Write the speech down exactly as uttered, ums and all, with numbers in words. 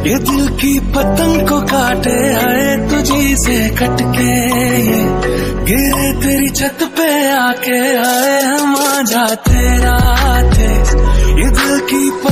ये दिल की पतंग को काटे आए तुझी से कटके, गिरे तेरी छत पे आके आए हम आ जाते रात। ये दिल की